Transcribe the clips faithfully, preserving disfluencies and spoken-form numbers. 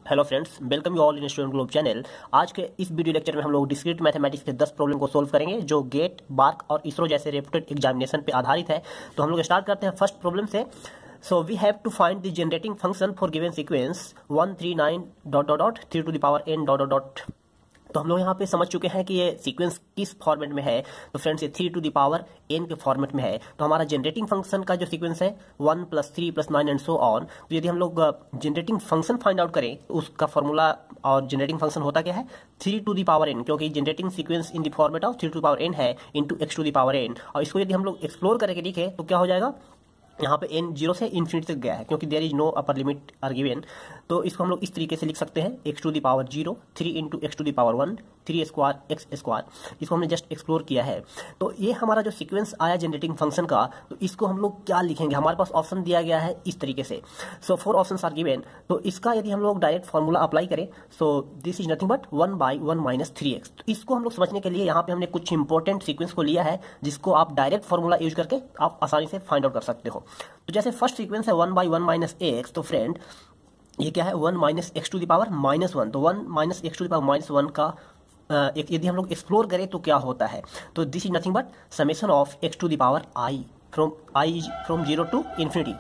Hello friends, welcome you all in student globe channel. आज के इस वीडियो लेक्चर में हम लोग डिस्क्रीट मैथमेटिक्स के दस प्रॉब्लम को सोल्व करेंगे जो गेट, बार्क और इसरो जैसे रेप्यूटेड एग्जामिनेशन पे आधारित है। तो हम लोग स्टार्ट करते हैं फर्स्ट प्रॉब्लम से। So we have to find the generating function for given sequence one three nine dot dot dot three to the power n dot dot dot. तो हम लोग यहाँ पे समझ चुके हैं कि ये सीक्वेंस किस फॉर्मेट में है। तो फ्रेंड्स, ये three to the power n के फॉर्मेट में है। तो हमारा जनरेटिंग फंक्शन का जो सीक्वेंस है one plus three plus nine and so on. तो यदि हम लोग जनरेटिंग फंक्शन फाइंड आउट करें तो उसका फॉर्मूला और जनरेटिंग फंक्शन होता क्या है, three to the power n, क्योंकि generating sequence in the format of three to the power n है into x to the power n. और इसको यदि हम लोग एक्सप्लोर करके लिखे तो क्या हो जाएगा, यहाँ पे n जीरो से इन्फिनिटी तक गया है क्योंकि there is no upper limit are given. तो इसको हम लोग इस तरीके से लिख सकते हैं, x to the power zero three into x to the power one three square x square. इसको हमने जस्ट एक्सप्लोर किया है। तो ये हमारा जो सीक्वेंस आया जनरेटिंग फंक्शन का, तो इसको हम लोग क्या लिखेंगे, हमारे पास ऑप्शन दिया गया है इस तरीके से। So four option are given. तो इसका यदि हम लोग डायरेक्ट फॉर्मूला अप्लाई करें, so this is nothing but one by one minus three x. तो इसको हम लोग समझने के लिए यहाँ पे हमने कुछ इंपॉर्टेंट सीक्वेंस को लिया है जिसको आप डायरेक्ट फॉर्मूला यूज करके आप आसानी से फाइंड आउट कर सकते हो। तो जैसे फर्स्ट सीक्वेंस है one by one minus x. तो फ्रेंड ये क्या है, one minus x to the power minus one. तो one minus x to the power minus one का एक यदि हम लोग एक्सप्लोर करें तो क्या होता है, तो this is nothing but summation of x to the power i from i from zero to infinity.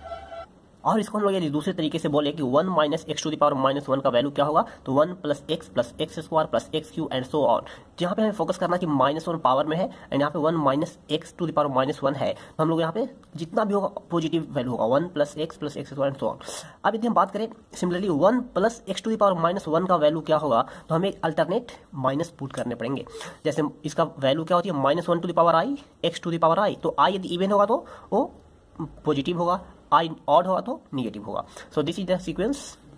और इसको हम लोग यदि दूसरे तरीके से बोले कि one minus x to the power minus one का वैल्यू क्या होगा, तो one plus x plus x square plus x cube and so on. यहाँ पे हमें फोकस करना कि माइनस वन पावर में है एंड यहाँ पे one minus x to the power minus one है। तो हम लोग यहाँ पे जितना भी होगा पॉजिटिव वैल्यू होगा, one plus x plus x square and so on. अब यदि हम बात करें similarly one plus x to the power minus one का वैल्यू क्या होगा, तो हमें अल्टरनेट माइनस पुट करने पड़ेंगे। जैसे इसका वैल्यू क्या होती है, minus one to the power i x to the power i. तो आई यदि इवन होगा तो वो पॉजिटिव होगा, आई ऑड होगा तो निगेटिव होगा। So this is the sequence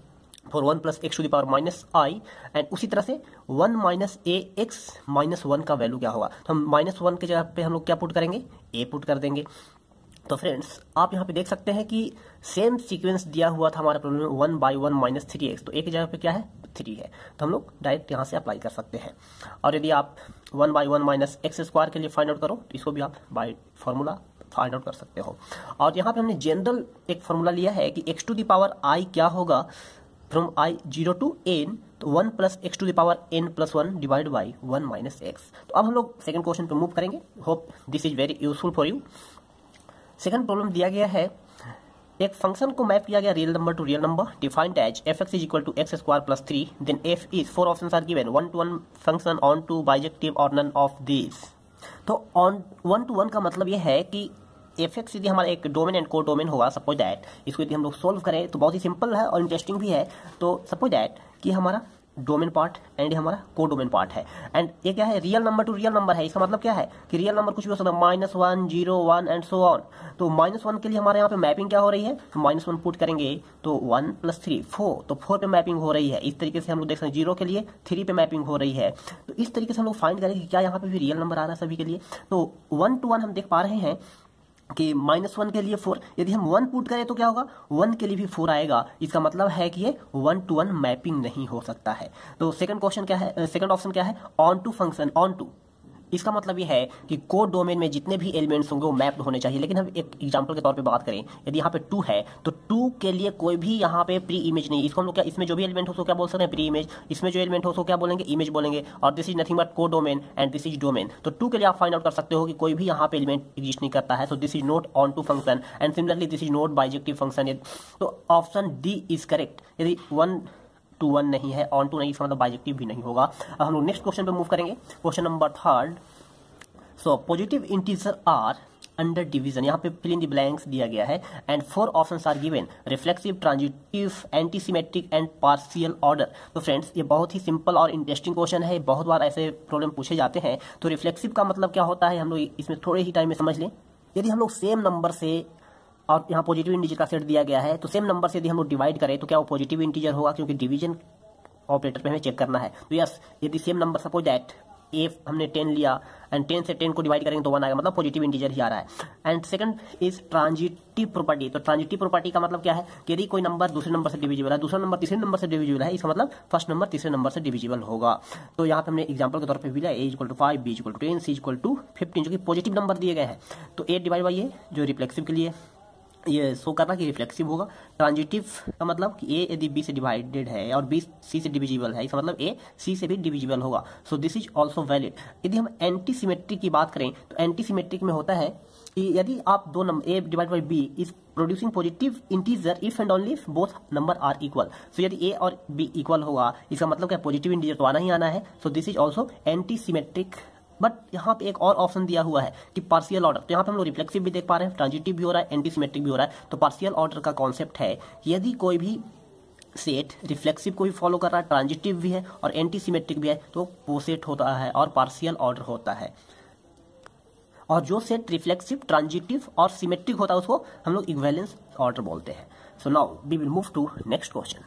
for one plus x to the power minus i. And उसी तरह से one minus a x minus one का वैल्यू क्या होगा, तो हम माइनस वन के जगह पे हम लोग क्या पुट करेंगे, ए पुट कर देंगे। तो फ्रेंड्स, आप यहाँ पे देख सकते हैं कि सेम सीक्वेंस दिया हुआ था हमारा प्रॉब्लम में, one by one minus three x. तो एक जगह पे क्या है, थ्री है। तो हम लोग डायरेक्ट यहाँ से अप्लाई कर सकते हैं। और यदि आप one by one minus x square के लिए फाइंड आउट करो तो इसको भी आप बाई फॉर्मूला फाइंड आउट कर सकते हो। और यहाँ पे हमने जनरल एक फॉर्मूला लिया है कि x to the power i क्या होगा from i zero to n, तो one plus x to the power n plus one divide by one minus x. तो अब हम लोग सेकंड क्वेश्चन पे मूव करेंगे। Hope this is very useful for you. Second problem दिया गया है, एक फंक्शन को मैप किया गया real number to real number defined as f x is equal to x square plus three. Then f is four options are given, one to one function, onto, bijective और none of this. तो on one to one का मतलब यह है कि F x यदि हमारा एक डोमेन एंड को डोमेन होगा, सपोज दैट इसको यदि हम लोग सोल्व करें तो बहुत ही सिंपल है और इंटरेस्टिंग भी है। तो सपोज दैट कि हमारा डोमेन पार्ट एंड ये हमारा को डोमेन पार्ट है। एंड ये क्या है, real number to real number है। इसका मतलब क्या है कि रियल नंबर कुछ भी हो सकता है, minus one, zero, one and so on. तो माइनस वन के लिए हमारे यहाँ पे मैपिंग क्या हो रही है, तो माइनस वन पुट करेंगे तो वन प्लस थ्री फोर, तो फोर पे मैपिंग हो रही है। इस तरीके से हम लोग देख सकते हैं, जीरो के लिए थ्री पे मैपिंग हो रही है। तो इस तरीके से हम लोग फाइंड करेंगे कि क्या यहाँ पे भी रियल नंबर आ रहा है सभी के लिए। तो वन टू वन हम देख पा रहे हैं कि माइनस वन के लिए फोर, यदि हम वन पुट करें तो क्या होगा, वन के लिए भी फोर आएगा। इसका मतलब है कि ये वन टू वन मैपिंग नहीं हो सकता है। तो सेकंड क्वेश्चन क्या है, सेकंड ऑप्शन क्या है, onto function, onto. इसका मतलब ये है कि कोड डोमेन में जितने भी एलिमेंट्स होंगे वो मैप्ड होने चाहिए। लेकिन हम एक एग्जांपल के तौर पे बात करें, यदि यहाँ पे टू है तो टू के लिए कोई भी यहाँ पे प्री इमेज नहीं। इसको हम लोग क्या, इसमें जो भी एलिमेंट हो उसको क्या बोल सकते हैं, प्री इमेज। इसमें जो एलिमेंट हो उसको क्या बोलेंगे, इमेज बोलेंगे। और this is nothing but codomain and this is domain. तो टू के लिए आप फाइंड आउट कर सकते हो कि कोई भी यहाँ पे एलिमेंट एग्जिस्ट नहीं करता है। So this is not onto function and similarly this is not bijective function. तो ऑप्शन डी इज करेक्ट। यदि वन टू वन नहीं है, ऑन टू नहीं, इसका मतलब बाइजेक्टिव भी नहीं होगा। अब हम लोग नेक्स्ट क्वेश्चन पे मूव करेंगे, question number third. So positive integer are under division, यहाँ पे फिल इन द ब्लैंक्स दिया गया है and four options are given, reflexive, transitive, antisymmetric and partial order. तो फ्रेंड्स, ये बहुत ही सिंपल और इंटरेस्टिंग क्वेश्चन है। बहुत बार ऐसे प्रॉब्लम पूछे जाते हैं। तो रिफ्लेक्सिव का मतलब क्या होता है, हम लोग इसमें थोड़े ही टाइम में समझ लें। यदि हम लोग सेम नंबर से, और यहाँ पॉजिटिव इंटीजर का सेट दिया गया है, तो सेम नंबर से यदि हम लोग डिवाइड करें तो क्या वो पॉजिटिव इंटीजर होगा, क्योंकि डिवीजन ऑपरेटर पे हमें चेक करना है। तो यस, यदि same number suppose that a हमने टेन लिया एंड टेन से टेन को डिवाइड करेंगे तो वन आएगा, मतलब पॉजिटिव इंटीजर ही आ रहा है। And second is transitive property. तो ट्रांजिटिव प्रॉपर्टी का मतलब क्या है कि यदि कोई नंबर दूसरे नंबर से डिविजिबल है, दूसरा नंबर तीसरे नंबर से डिविजिबल है, इसका मतलब फर्स्ट नंबर तीसरे नंबर से डिविजिबल होगा। तो यहाँ पे हमने एग्जांपल के तौर पे लिया a equal to five, b equal to ten, c equal to fifteen, जो कि पॉजिटिव नंबर दिए गए हैं। तो एट डिवाइड बाई ए जो रिफ्लेक्सिव के लिए, ये शो करना कि रिफ्लेक्सिव होगा। ट्रांजिटिव का मतलब कि ए यदि बी से डिवाइडेड है और बी सी से डिविजिबल है, इसका मतलब ए सी से भी डिविजिबल होगा। So this is also valid. यदि हम एंटी सिमेट्रिक की बात करें तो एंटी सिमेट्रिक में होता है कि यदि आप दो number a divide by b is producing positive integer if and only if both number are equal. So यदि ए और बी इक्वल होगा, इसका मतलब क्या पॉजिटिव इंटीजर तो आना ही आना है। So this is also antisymmetric. But यहाँ पे एक और ऑप्शन दिया हुआ है कि पार्शियल ऑर्डर। तो यहाँ पे हम लोग रिफ्लेक्सिव भी देख पा रहे हैं, ट्रांजिटिव भी हो रहा है, एंटी सिमेट्रिक भी हो रहा है। तो पार्शियल ऑर्डर का कॉन्सेप्ट है यदि कोई भी सेट रिफ्लेक्सिव को भी फॉलो कर रहा है, ट्रांजिटिव भी है और एंटी सिमेट्रिक भी है, तो वो सेट होता है और पार्शियल ऑर्डर होता है। और जो सेट रिफ्लेक्सिव, ट्रांजिटिव और सिमेट्रिक होता है उसको हम लोग इक्विवेलेंस ऑर्डर बोलते हैं। So now we will move to next question.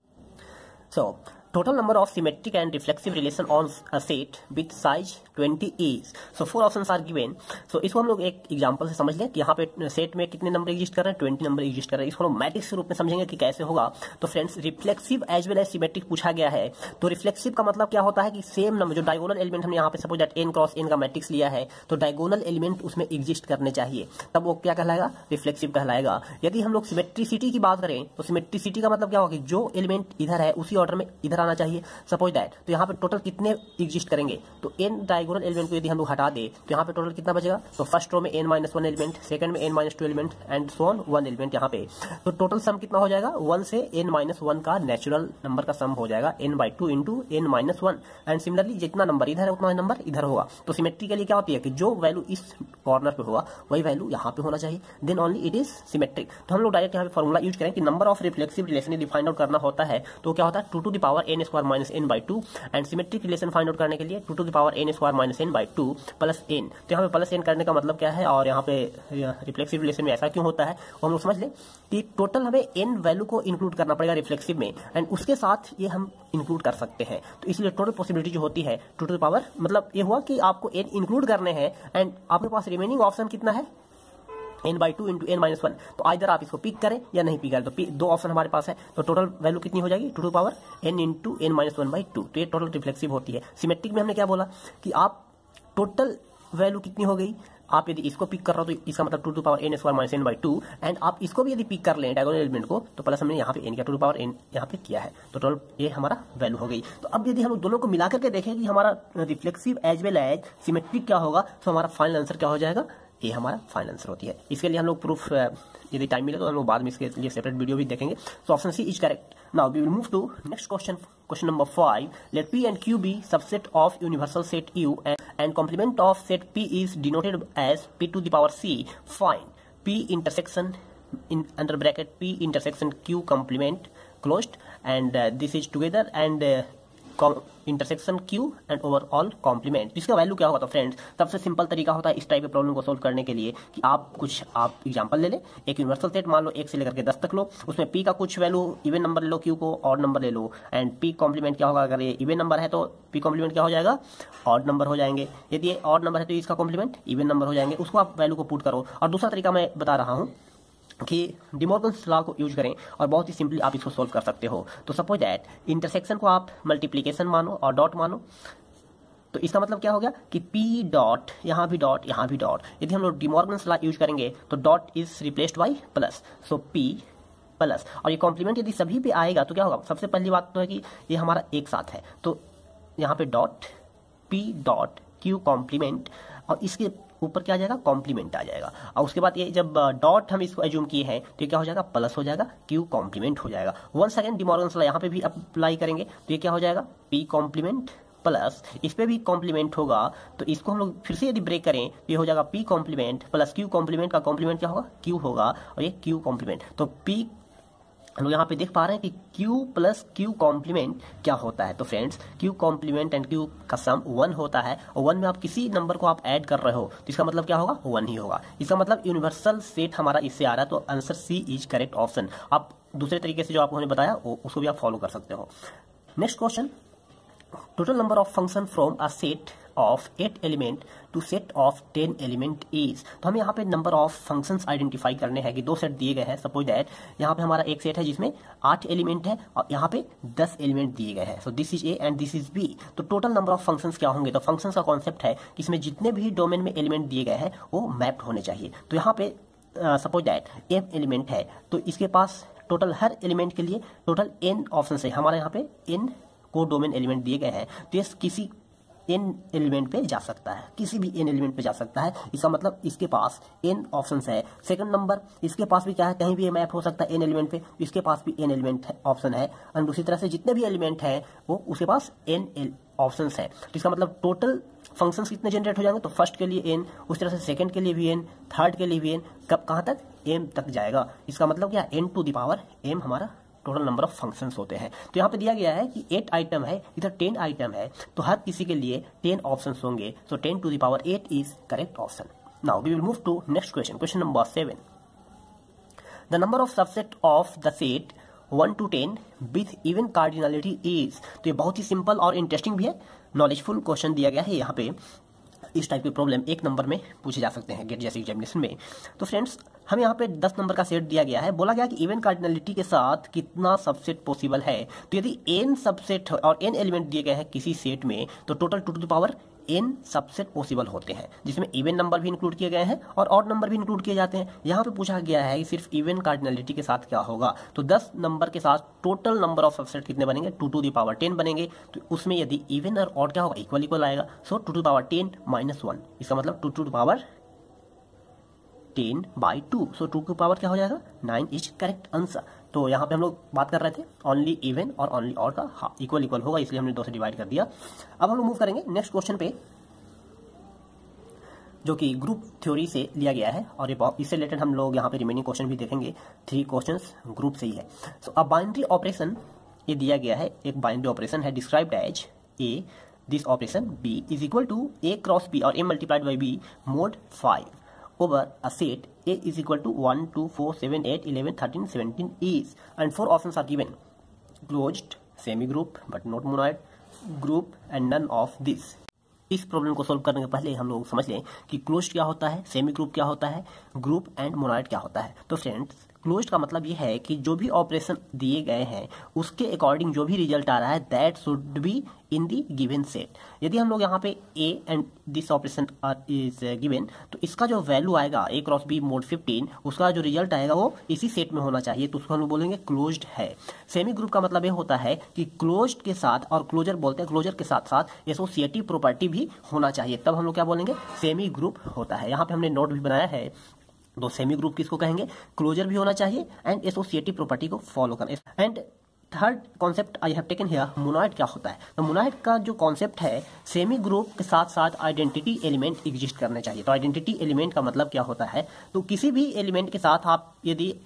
So total number of symmetric and reflexive relation on a set with size twenty is। so four options are given। so इसको हम लोग एक example से समझ लें कि यहाँ पे सेट में कितने नंबर एग्जिस्ट कर रहे हैं, ट्वेंटी नंबर एग्जिस्ट कर रहे हैं। इसको हम मैट्रिक्स के रूप में समझेंगे कि कैसे होगा। तो friends reflexive as well as symmetric पूछा गया है। तो रिफ्लेक्सिव का मतलब क्या होता है कि सेम नंबर जो डायगोनल एलिमेंट हमने यहाँ पे suppose that n cross n का मैट्रिक्स लिया है, तो डायगोनल एलिमेंट उसमें एग्जिस्ट करने चाहिए, तब वो क्या कहलाएगा, रिफ्लेक्सिव कहलाएगा। यदि हम लोग सिमेट्रिसिटी की बात करें तो सिमेट्रिसिटी का मतलब क्या होगा कि जो एलिमेंट इधर है उसी ऑर्डर में इधर आना चाहिए। दैट तो यहाँ पे टोटल कितने एग्जिस्ट करेंगे, तो एन डायगोनल एलिमेंट को यदि हम लोग हटा दे तो यहाँ पे टोटल कितना बचेगा। तो फर्स्ट रो में n minus one element, second में n minus two element and so on one element यहाँ पे। तो टोटल सम कितना हो जाएगा, वन से एन माइनस वन का नेचुरल नंबर का सम हो जाएगा n by two into n minus one. And similarly जितना नंबर इधर है उतना नंबर इधर होगा। तो सिमेट्री के लिए क्या होती है कि जो वैल्यू इस कॉर्नर पे होगा वही वैल्यू यहाँ पे होना चाहिए, then only it is symmetric. तो हम लोग डायरेक्ट यहाँ पे फॉर्मूला यूज करें कि नंबर ऑफ रिफ्लेक्सिव रिलेशन यदि फाइंड आउट करना होता है तो क्या होता है two to the power n square minus n by two. And symmetric relation find out करने के लिए two to the power n square minus n by two plus n. तो यहाँ पे प्लस एन करने का मतलब क्या है और यहाँ पे रिफ्लेक्सिव रिलेशन में ऐसा क्यों होता है वो हम लोग समझ लें कि टोटल हमें एन वैल्यू को इंक्लूड करना पड़ेगा रिफ्लेक्सिव में, एंड उसके साथ ये हम इंक्लूड कर सकते हैं। तो इसलिए टोटल पॉसिबिलिटी जो होती है टू टू द पावर मतलब ये हुआ कि आपको एन इंक्लूड करने हैं एंड आपके पास रिमेनिंग ऑप्शन कितना है n by two into n minus one. तो आइदर आप इसको पिक करें या नहीं पिक करें, तो दो ऑप्शन हमारे पास है। तो टोटल वैल्यू कितनी हो जाएगी two to power n into n minus one by two. तो ये टोटल रिफ्लेक्सिव होती है। सिमेट्रिक में हमने क्या बोला कि आप टोटल वैल्यू कितनी हो गई, आप यदि इसको पिक कर रहे हो तो इसका मतलब two to power n square minus n by two, and आप इसको भी यदि पिक कर लें डायगोनल एलिमेंट को तो प्लस हमने यहाँ पे एन का टू टू पावर एन यहाँ पे किया है, तो टोटल ये हमारा वैल्यू हो गई। तो अब यदि हम लोग दोनों को मिला करके देखें कि हमारा reflexive as well as symmetric क्या होगा, तो हमारा फाइनल आंसर क्या हो जाएगा, ये हमारा फाइनल आंसर होती है। इसके लिए हम लोग प्रूफ यदि टाइम मिले तो हम लोग बाद में इसके लिए सेपरेट वीडियो भी देखेंगे। So option C is correct. Now we will move to next question, question number five. Let P and Q be subset of universal set U and, and complement of set P is denoted as P to the power C. Find P intersection in under bracket P intersection Q complement closed, and uh, this is together and uh, intersection Q and overall complement. इसका वैल्यू क्या होगा, तो friends सबसे simple तरीका होता है इस टाइप के प्रॉब्लम को सोल्व करने के लिए कि आप कुछ आप एग्जांपल ले लें, एक यूनिवर्सल सेट मान लो एक से लेकर के दस तक लो, उसमें पी का कुछ वैल्यू इवन नंबर ले लो, क्यू को ऑड नंबर ले लो, एंड पी कॉम्प्लीमेंट क्या होगा, अगर ये इवन नंबर है तो पी कॉम्प्लीमेंट क्या हो जाएगा, ऑड नंबर हो जाएंगे। यदि ये ऑड नंबर है तो इसका कॉम्प्लीमेंट इवन नंबर हो जाएंगे। उसको आप वैल्यू को पुट करो। और दूसरा तरीका मैं बता रहा हूँ कि डिमॉर्गन्स लॉ को यूज करें और बहुत ही सिंपली आप इसको सोल्व कर सकते हो। तो सपोज दैट इंटरसेक्शन को आप मल्टीप्लीकेशन मानो और डॉट मानो, तो इसका मतलब क्या हो गया कि P डॉट यहाँ भी डॉट यहाँ भी डॉट। यदि हम लोग डिमॉर्गन्स लॉ यूज करेंगे तो dot is replaced by plus, so P plus. और ये कॉम्प्लीमेंट यदि सभी पे आएगा तो क्या होगा, सबसे पहली बात तो है कि ये हमारा एक साथ है, तो यहाँ पे dot P dot Q complement और इसके ऊपर क्या आ जाएगा, कॉम्प्लीमेंट आ जाएगा। और उसके बाद ये जब डॉट हम इसको एज्यूम किए हैं तो ये क्या हो जाएगा, प्लस हो जाएगा, क्यू कॉम्प्लीमेंट हो जाएगा। वन सेकेंड डिमॉर्गन्स लॉ यहाँ पे भी अप्लाई करेंगे तो ये क्या हो जाएगा, पी कॉम्प्लीमेंट प्लस इस पे भी कॉम्प्लीमेंट होगा, तो इसको हम लोग फिर से यदि ब्रेक करें तो ये हो जाएगा P complement plus Q complement का कॉम्प्लीमेंट क्या होगा, क्यू होगा, और ये क्यू कॉम्प्लीमेंट। तो पी हम लोग यहाँ पे देख पा रहे हैं कि Q प्लस Q कॉम्प्लीमेंट क्या होता है। तो friends Q complement and Q का सम वन होता है, और वन में आप किसी नंबर को आप ऐड कर रहे हो तो इसका मतलब क्या होगा, वन ही होगा। इसका मतलब यूनिवर्सल सेट हमारा इससे आ रहा है, तो answer C is correct option. आप दूसरे तरीके से जो आपको मैंने बताया वो उसको भी आप फॉलो कर सकते हो। Next question, total number of function from a set of eight element to set of ten element is. तो हमें यहाँ पे नंबर ऑफ फंक्शंस आइडेंटिफाई करने हैं कि दो सेट दिए गए हैं। सपोज दैट यहाँ पे हमारा एक सेट है जिसमें आठ एलिमेंट है और यहाँ पे दस एलिमेंट दिए गए हैं। So this is a and this is b. तो टोटल नंबर ऑफ फंक्शंस क्या होंगे, तो फंक्शंस का कॉन्सेप्ट है कि इसमें जितने भी डोमेन में एलिमेंट दिए गए हैं वो मैप्ड होने चाहिए। तो यहाँ पे सपोज दैट एम एलिमेंट है तो इसके पास टोटल हर एलिमेंट के लिए टोटल एन ऑप्शन है। हमारे यहाँ पे एन को डोमेन एलिमेंट दिए गए हैं तो ये किसी एन एलिमेंट पे जा सकता है, किसी भी एन एलिमेंट पे जा सकता है। इसका मतलब इसके पास एन ऑप्शंस है। सेकंड नंबर, इसके पास भी क्या है, कहीं भी मैप हो सकता है एन एलिमेंट पे, इसके पास भी एन एलिमेंट ऑप्शन है। और दूसरी तरह से जितने भी एलिमेंट है वो उसके पास एन ऑप्शंस है। तो इसका मतलब टोटल फंक्शंस कितने जनरेट हो जाएंगे, तो फर्स्ट के लिए एन, उस तरह से सेकंड के लिए भी एन, थर्ड के लिए भी एन, कब कहाँ तक, एम तक जाएगा। इसका मतलब क्या, n to the power m हमारा टोटल नंबर ऑफ फंक्शंस होते हैं। तो यहाँ पे दिया गया है कि एट आइटम है, इधर टेन आइटम है, तो हर किसी के लिए टेन ऑप्शंस होंगे। So ten to the power eight is correct option. Now we will move to next question, question number seven. The number of subset of the set one to ten with even cardinality is. तो ये बहुत ही simple और interesting भी है, knowledgeful question दिया गया है। यहाँ पे इस टाइप के प्रॉब्लम एक नंबर में पूछे जा सकते हैं गेट जैसे एग्जामिनेशन में। तो फ्रेंड्स हमें यहाँ पे दस नंबर का सेट दिया गया है, बोला गया कि इवन कार्डिनलिटी के साथ कितना सबसेट पॉसिबल है। तो यदि एन सबसेट और एन एलिमेंट दिए गए हैं किसी सेट में तो total two to the power n subset possible होते हैं, जिसमें इवन नंबर भी इंक्लूड किए गए हैं और ऑड नंबर भी इंक्लूड किए जाते हैं। यहाँ पे पूछा गया है कि सिर्फ इवन कार्डिनलिटी के साथ क्या होगा। तो दस नंबर के साथ टोटल नंबर ऑफ सबसेट कितने बनेंगे, two to the power ten बनेंगे। तो उसमें यदि इवन और ऑड क्या होगा, इक्वल इक्वल आएगा। So two to the power ten minus one, इसका मतलब two to the power ten by two. So two की पावर क्या हो जाएगा, नाइन इज करेक्ट आंसर। तो यहाँ पे हम लोग बात कर रहे थे ओनली इवन और ओनली ऑड का, हाँ इक्वल इक्वल होगा, इसलिए हमने दो से डिवाइड कर दिया। अब हम लोग मूव करेंगे नेक्स्ट क्वेश्चन पे, जो कि ग्रुप थ्योरी से लिया गया है। और ये इससे रिलेटेड हम लोग यहाँ पे रिमेनिंग क्वेश्चन भी देखेंगे, थ्री क्वेश्चंस ग्रुप से ही है। सो अ बाइनरी ऑपरेशन ये दिया गया है, एक बाइनरी ऑपरेशन है described as a this operation B is equal to a cross b और a multiplied by b mod five over a set A is equal to one, two, four, seven, eight, eleven, thirteen, seventeen is, and four options are given: closed, semi-group but not monoid, group and none of this। इस problem को solve करने के पहले हम लोग समझ लें कि क्लोज्ड क्या होता है, सेमी ग्रुप क्या होता है, ग्रुप एंड मोनोइड क्या होता है। तो फ्रेंड्स क्लोज्ड का मतलब ये है कि जो भी ऑपरेशन दिए गए हैं उसके अकॉर्डिंग जो भी रिजल्ट आ रहा है that should be in the given set. यदि हम लोग यहाँ पे a and this operation is given तो इसका जो वैल्यू आएगा a cross b mod fifteen, उसका जो रिजल्ट आएगा वो इसी सेट में होना चाहिए, तो उसको हम लोग बोलेंगे क्लोज्ड है। सेमी ग्रुप का मतलब ये होता है कि क्लोज्ड के साथ, और क्लोजर बोलते हैं, क्लोजर के साथ साथ एसोसिएटिव प्रॉपर्टी भी होना चाहिए, तब हम लोग क्या बोलेंगे, सेमी ग्रुप होता है। यहाँ पे हमने नोट भी बनाया है, दो सेमी ग्रुप किसको कहेंगे, क्लोजर भी होना चाहिए एंड एसोसिएटिव प्रॉपर्टी को फॉलो करना। And third concept I have taken here, monoid क्या होता है। तो मोनोइड का जो कॉन्सेप्ट है, सेमी ग्रुप के साथ साथ आइडेंटिटी एलिमेंट एग्जिस्ट करने चाहिए। तो आइडेंटिटी एलिमेंट का मतलब क्या होता है, तो किसी भी एलिमेंट के साथ आप यदि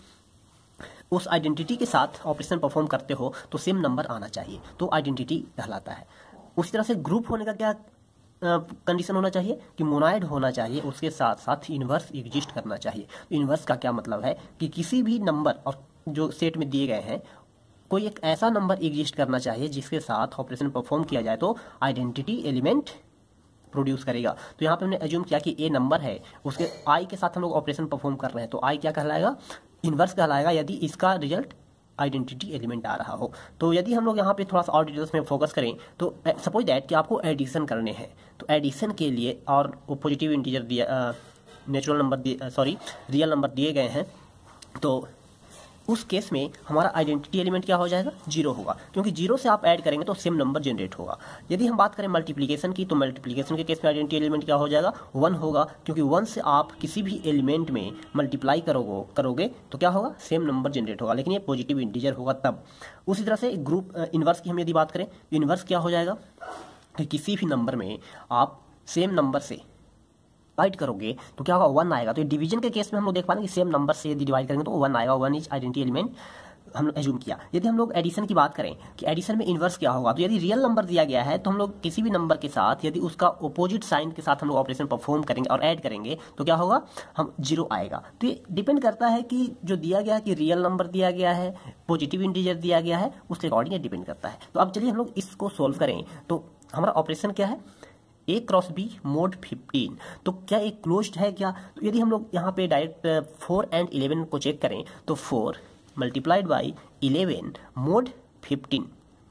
उस आइडेंटिटी के साथ ऑपरेशन परफॉर्म करते हो तो सेम नंबर आना चाहिए, तो आइडेंटिटी कहलाता है। उसी तरह से ग्रुप होने का क्या कंडीशन uh, होना चाहिए कि मोनोइड होना चाहिए, उसके साथ साथ इनवर्स एग्जिस्ट करना चाहिए। तो इनवर्स का क्या मतलब है कि किसी भी नंबर और जो सेट में दिए गए हैं कोई एक ऐसा नंबर एग्जिस्ट करना चाहिए जिसके साथ ऑपरेशन परफॉर्म किया जाए तो आइडेंटिटी एलिमेंट प्रोड्यूस करेगा। तो यहाँ पे हमने एज्यूम किया कि ए नंबर है, उसके आई के साथ हम लोग ऑपरेशन परफॉर्म कर रहे हैं, तो आई क्या कहलाएगा, इनवर्स कहलाएगा यदि इसका रिजल्ट आइडेंटिटी एलिमेंट आ रहा हो। तो यदि हम लोग यहाँ पे थोड़ा सा और डिटेल्स में फोकस करें तो सपोज दैट कि आपको एडिशन करने हैं, तो एडिशन के लिए और वो पॉजिटिव इंटीजर दिया, नेचुरल नंबर दिए, सॉरी रियल नंबर दिए गए हैं, तो उस केस में हमारा आइडेंटिटी एलिमेंट क्या हो जाएगा, जीरो होगा, क्योंकि जीरो से आप ऐड करेंगे तो सेम नंबर जनरेट होगा। यदि हम बात करें मल्टीप्लिकेशन की, तो मल्टीप्लिकेशन के केस में आइडेंटिटी एलिमेंट क्या हो जाएगा, वन होगा, क्योंकि वन से आप किसी भी एलिमेंट में मल्टीप्लाई करोगे करोगे तो क्या होगा, सेम नंबर जनरेट होगा, लेकिन ये पॉजिटिव इंटीजर होगा तब। उसी तरह से ग्रुप इनवर्स की हम यदि बात करें तो इनवर्स क्या हो जाएगा कि किसी भी नंबर में आप सेम नंबर से डिवाइड करोगे तो क्या होगा, वन आएगा। तो डिवीजन के केस में हम लोग देख पाएंगे कि सेम नंबर से यदि डिवाइड करेंगे तो वन आएगा, वन इज आइडेंटिटी एलिमेंट हम लोग एज्यूम किया। यदि हम लोग एडिशन की बात करें कि एडिशन में इनवर्स क्या होगा, तो यदि रियल नंबर दिया गया है तो हम लोग किसी भी नंबर के साथ यदि उसका अपोजिट साइन के साथ हम लोग ऑपरेशन परफॉर्म करेंगे और ऐड करेंगे तो क्या होगा, हम जीरो आएगा। तो ये डिपेंड करता है कि जो दिया गया है कि रियल नंबर दिया गया है, पॉजिटिव इंटीजर दिया गया है, उसके अकॉर्डिंग ये डिपेंड करता है। तो अब चलिए हम लोग इसको सोल्व करें। तो हमारा ऑपरेशन क्या है, a cross b mod fifteen, तो क्या एक क्लोज्ड है क्या। तो यदि हम लोग यहाँ पे डायरेक्ट फोर एंड इलेवन को चेक करें तो four multiplied by eleven mod fifteen,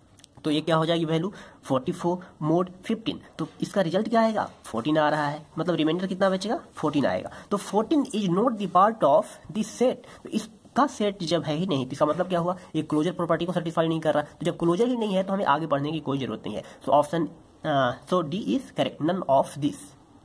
तो ये क्या हो जाएगी value forty four mod fifteen, तो इसका रिजल्ट क्या आएगा फोर्टीन आ रहा है, मतलब रिमाइंडर कितना बचेगा फोर्टीन आएगा। तो fourteen is not the part of this set, तो इस का सेट जब है ही नहीं तो इसका मतलब क्या हुआ, ये क्लोजर प्रॉपर्टी को सेटिस्फाई नहीं कर रहा। तो जब क्लोजर ही नहीं है तो हमें आगे बढ़ने की कोई जरूरत नहीं है। So option so D is correct, none of this.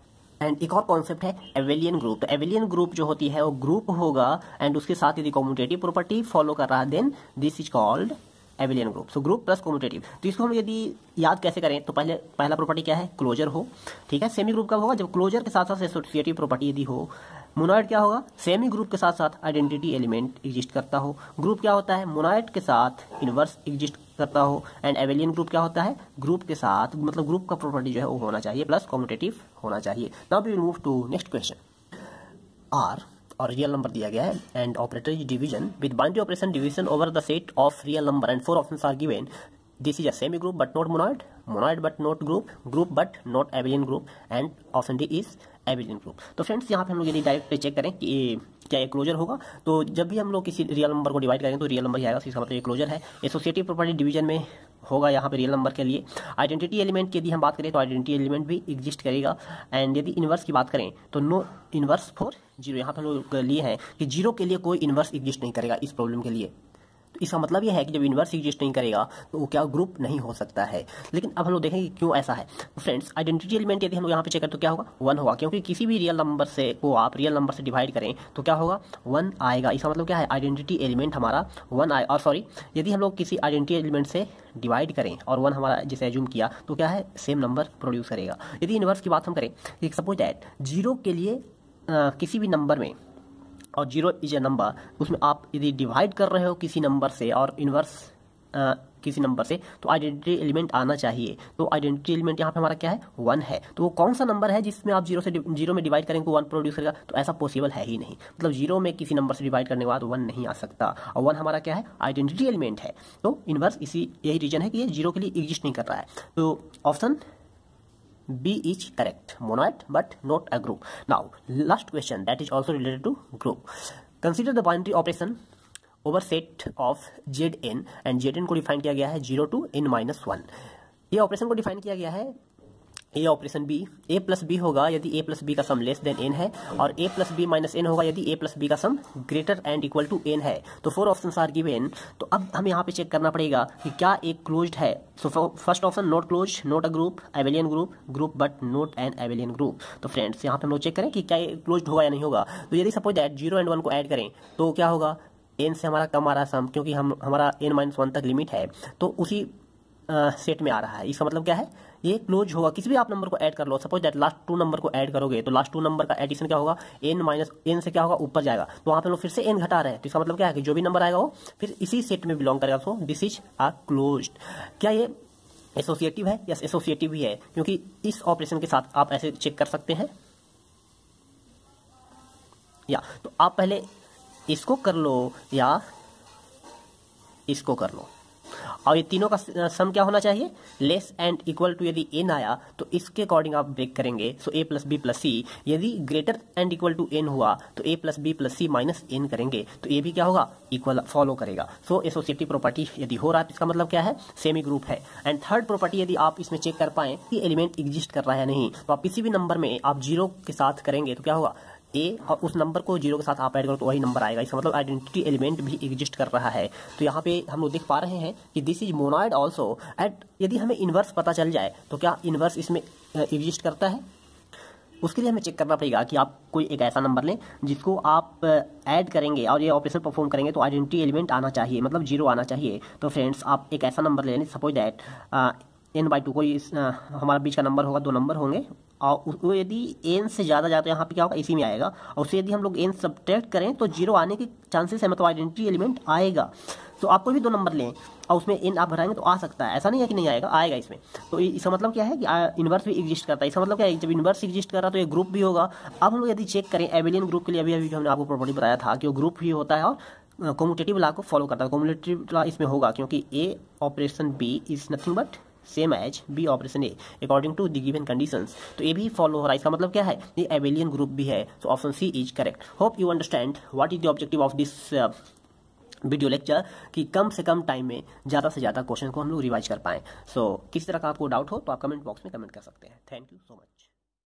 And एक और कॉन्सेप्ट है एवेलियन ग्रुप। तो एवेलियन ग्रुप जो होती है वो ग्रुप होगा एंड उसके साथ यदि कॉम्यूटेटिव प्रॉपर्टी फॉलो कर रहा है then this is called abelian group. So group plus commutative. तो इसको हम यदि याद कैसे करें तो पहले पहला प्रॉपर्टी क्या है, क्लोजर हो, ठीक है। सेमी ग्रुप कब होगा, जब क्लोजर के साथ साथ एसोसिएटिव प्रॉपर्टी यदि हो। मोनोइड क्या होगा, सेमी ग्रुप के साथ साथ आइडेंटिटी एलिमेंट एग्जिस्ट करता हो। ग्रुप क्या होता है, मोनोइड के साथ इनवर्स एग्जिस्ट करता हो। एंड एवेलियन ग्रुप क्या होता है, ग्रुप के साथ मतलब ग्रुप का प्रॉपर्टी जो है वो होना चाहिए प्लस कॉम्यूटेटिव होना चाहिए। Now we will move to next question. R और रियल नंबर दिया गया है and operator is division with binary operation division over the set of real number and four options are given. This is a semi group but not monoid, monoid but not group, group but not abelian group, and option D is abelian group। तो friends यहाँ पे हम लोग यदि direct check करें कि ये क्या ये क्लोजर होगा, तो जब भी हम लोग किसी रियल नंबर को डिवाइड करेंगे तो रियल नंबर ही आएगा, इसका मतलब ये क्लोजर है। एसोसिएटिव प्रॉपर्टी डिवीजन में होगा यहाँ पे रियल नंबर के लिए। आइडेंटिटी एलिमेंट की यदि हम बात करें तो आइडेंटिटी एलिमेंट भी एग्जिस्ट करेगा। एंड यदि इनवर्स की बात करें तो नो इनवर्स फॉर जीरो, यहाँ पे हम लोग लिए हैं कि जीरो के लिए कोई इनवर्स एग्जिस्ट नहीं करेगा इस प्रॉब्लम के लिए। तो इसका मतलब यह है कि जब इनवर्स एग्जिस्ट नहीं करेगा तो वो क्या ग्रुप नहीं हो सकता है। लेकिन अब हम लोग देखेंगे क्यों ऐसा है। तो फ्रेंड्स आइडेंटिटी एलिमेंट यदि हम लोग यहाँ पे चेक करें तो क्या होगा, वन होगा, क्योंकि किसी भी रियल नंबर से को आप रियल नंबर से डिवाइड करें तो क्या होगा, वन आएगा। इसका मतलब क्या है, आइडेंटिटी एलिमेंट हमारा वन आए। और सॉरी यदि हम लोग किसी आइडेंटिटी एलिमेंट से डिवाइड करें और वन हमारा जैसे एज्यूम किया तो क्या है, सेम नंबर प्रोड्यूस करेगा। यदि इनवर्स की बात हम करें, सपोज दैट जीरो के लिए आ, किसी भी नंबर में, और जीरो इज ए नंबर, उसमें आप यदि डिवाइड कर रहे हो किसी नंबर से और इनवर्स किसी नंबर से तो आइडेंटिटी एलिमेंट आना चाहिए। तो आइडेंटिटी एलिमेंट यहाँ पे हमारा क्या है, वन है। तो वो कौन सा नंबर है जिसमें आप जीरो से जीरो में डिवाइड करेंगे वन प्रोड्यूस करेगा, तो ऐसा पॉसिबल है ही नहीं। मतलब जीरो में किसी नंबर से डिवाइड करने के बाद वन नहीं आ सकता, और वन हमारा क्या है, आइडेंटिटी एलिमेंट है। तो इनवर्स इसी यही रीजन है कि ये जीरो के लिए एग्जिस्ट नहीं कर रहा है। तो option B is correct, monoid but not a group. Now last question that is also related to group. Consider the binary operation over set of Zn and Zn को डिफाइन किया गया है zero to n minus one. ये operation को define किया गया है, a operation b a plus b होगा यदि ए प्लस बी का सम लेस देन एन है, और a plus b minus n होगा यदि ए प्लस बी का sum greater and equal to n है। तो फोर ऑप्शंस आर गिवन। तो अब हमें यहाँ पे चेक करना पड़ेगा कि क्या एक क्लोज्ड है। So first option not close, not a group, abelian group, group but not an abelian group. तो फ्रेंड्स यहाँ पे हम लोग चेक करें कि क्या ये क्लोज्ड होगा या नहीं होगा। तो यदि suppose that zero and one को ऐड करें तो क्या होगा, एन से हमारा कम आ रहा है सम, क्योंकि हम हमारा एन माइनस वन तक लिमिट है, तो उसी सेट uh, में आ रहा है। इसका मतलब क्या है, ये क्लोज होगा। किसी भी आप नंबर को ऐड कर लो, suppose that last two number को ऐड करोगे तो लास्ट टू नंबर का एडिशन क्या होगा, एन माइनस एन से क्या होगा, ऊपर जाएगा। तो वहां पे लोग फिर से एन घटा रहे हैं, तो इसका मतलब क्या है कि जो भी नंबर आएगा वो फिर इसी सेट में बिलोंग करेगा। So this is a closed. क्या ये एसोसिएटिव है? यस एसोसिएटिव ही है, क्योंकि इस ऑपरेशन के साथ आप ऐसे चेक कर सकते हैं या तो आप पहले इसको कर लो या इसको कर लो, और ये तीनों का सम क्या होना चाहिए, लेस एंड इक्वल टू। यदि एन आया तो इसके अकॉर्डिंग आप ब्रेक करेंगे। So A plus B plus C. यदि greater and equal to N हुआ तो A plus B plus C minus N करेंगे, तो ये भी क्या होगा, इक्वल फॉलो करेगा। सो एसोसिएटिव प्रॉपर्टी यदि हो रहा है तो इसका मतलब क्या है, सेमी ग्रुप है। एंड थर्ड प्रॉपर्टी यदि आप इसमें चेक कर पाए कि एलिमेंट एग्जिस्ट कर रहा है या नहीं, तो आप किसी भी नंबर में आप जीरो के साथ करेंगे तो क्या होगा, ए और उस नंबर को जीरो के साथ आप ऐड करो तो वही नंबर आएगा। इसका मतलब आइडेंटिटी एलिमेंट भी एग्जिस्ट कर रहा है। तो यहाँ पे हम लोग देख पा रहे हैं कि this is monoid also. And यदि हमें इनवर्स पता चल जाए तो क्या इनवर्स इसमें एग्जिस्ट करता है, उसके लिए हमें चेक करना पड़ेगा कि आप कोई एक ऐसा नंबर लें जिसको आप ऐड करेंगे और ये ऑपरेशन परफॉर्म करेंगे तो आइडेंटिटी एलिमेंट आना चाहिए, मतलब जीरो आना चाहिए। तो फ्रेंड्स आप एक ऐसा नंबर ले लें, suppose that N by two, कोई हमारा बीच का नंबर होगा, दो नंबर होंगे, और वो यदि एन से ज़्यादा जाए तो यहाँ पे क्या होगा, इसी में आएगा। और उससे यदि हम लोग एन सब्ट्रैक्ट करें तो जीरो आने के चांसेस है, मतलब आइडेंटिटी एलिमेंट आएगा। तो आप कोई भी दो नंबर लें और उसमें एन आप भराएंगे तो आ सकता है, ऐसा नहीं है कि नहीं आएगा, आएगा इसमें। तो इसका मतलब क्या है कि इनवर्स भी एग्जिस्ट करता है। इसका मतलब क्या है, जब इनवर्स एग्जिस्ट कर रहा है तो ये ग्रुप भी होगा। अब हम लोग यदि चेक करें एवेलियन ग्रुप के लिए, अभी अभी हमने आपको प्रॉपर्टी बताया था कि वो ग्रुप ही होता है और कम्यूटेटिव लॉ को फॉलो करता है। कम्यूटेटिव लॉ इसमें होगा क्योंकि A operation B is nothing but same as B operation A according to the given conditions. तो ये भी फॉलो हो रहा है। इसका मतलब क्या है, ये एवेलियन ग्रुप भी है। So option C is correct. Hope you understand what is the objective of this video lecture कि कम से कम टाइम में ज़्यादा से ज़्यादा क्वेश्चन को हम लोग रिवाइज कर पाएँ। सो किसी तरह का आपको डाउट हो तो आप कमेंट बॉक्स में कमेंट कर सकते हैं। Thank you so much.